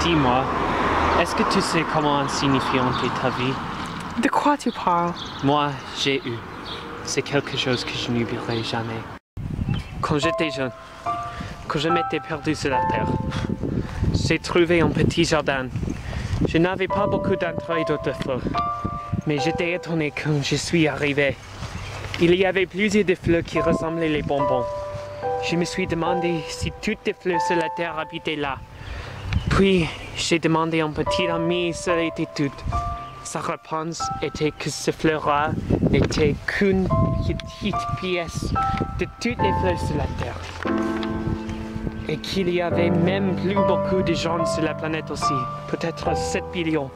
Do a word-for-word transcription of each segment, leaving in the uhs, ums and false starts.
Dis-moi, est-ce que tu sais comment insignifiante est ta vie? De quoi tu parles? Moi, j'ai eu. C'est quelque chose que je n'oublierai jamais. Quand j'étais jeune, quand je m'étais perdu sur la terre, j'ai trouvé un petit jardin. Je n'avais pas beaucoup d'intérêt d'autrefois, mais j'étais étonné quand je suis arrivé. Il y avait plusieurs de fleurs qui ressemblaient les bonbons. Je me suis demandé si toutes les fleurs sur la terre habitaient là. Puis, j'ai demandé à un petit ami si elles étaient toutes. Sa réponse était que ce fleur-là n'était qu'une petite pièce de toutes les fleurs sur la terre. Et qu'il y avait même plus beaucoup de gens sur la planète aussi, peut-être sept millions.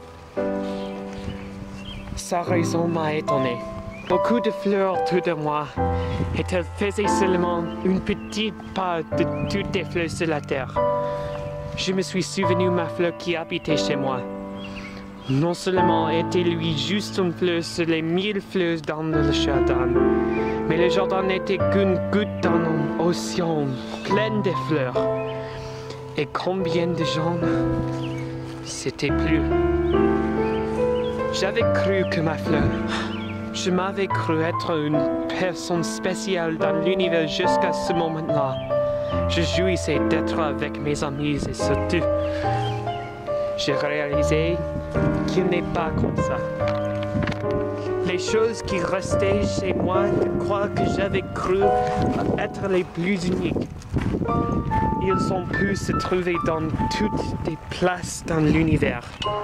Sa raison m'a étonné. Beaucoup de fleurs autour de moi, et elles faisaient seulement une petite part de toutes les fleurs sur la terre. Je me suis souvenu de ma fleur qui habitait chez moi. Non seulement était-lui juste une fleur sur les mille fleurs dans le jardin, mais le jardin n'était qu'une goutte dans un océan plein de fleurs. Et combien de gens c'était plus. J'avais cru que ma fleur, je m'avais cru être une personne spéciale dans l'univers jusqu'à ce moment-là. Je jouissais d'être avec mes amis et surtout, j'ai réalisé qu'il n'est pas comme ça. Les choses qui restaient chez moi de croire que j'avais cru être les plus uniques. Ils ont pu se trouver dans toutes les places dans l'univers.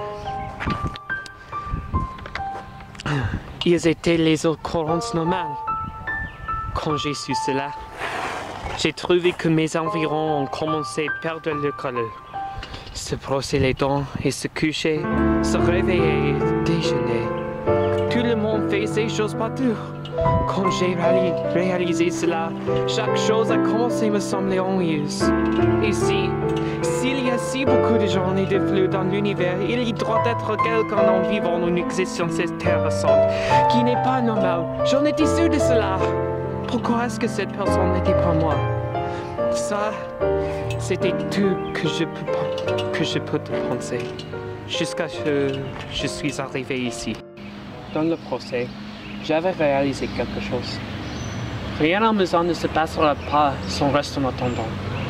Ils étaient les occurrences normales. Quand j'ai su cela, j'ai trouvé que mes environs ont commencé à perdre leur couleur. Se brosser les dents et se coucher, se réveiller et déjeuner. Tout le monde fait ces choses partout. Quand j'ai réalisé cela, chaque chose a commencé à me sembler ennuyeuse. Ici, s'il y a si beaucoup de gens et de fleurs dans l'univers, il y doit être quelqu'un en vivant une existence intéressante qui n'est pas normale. J'en étais sûr de cela. Pourquoi est-ce que cette personne n'était pas moi? Ça, c'était tout que je peux, que je peux te penser, jusqu'à ce que je suis arrivé ici. Dans le procès, j'avais réalisé quelque chose. Rien à maison ne se passera pas sans reste en attendant.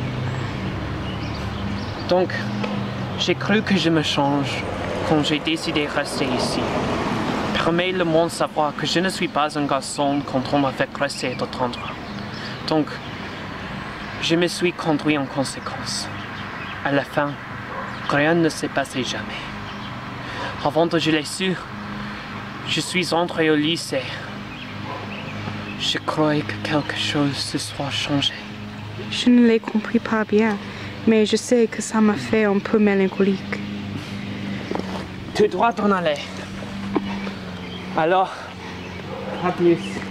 Donc, j'ai cru que je me change quand j'ai décidé de rester ici. Permet le monde de savoir que je ne suis pas un garçon quand on m'a fait rester et attendre. Donc, je me suis conduit en conséquence. À la fin, rien ne s'est passé jamais. Avant que je l'ai su, je suis entré au lycée. Je croyais que quelque chose se soit changé. Je ne l'ai compris pas bien, mais je sais que ça m'a fait un peu mélancolique. Tu dois t'en aller. Alors, à plus.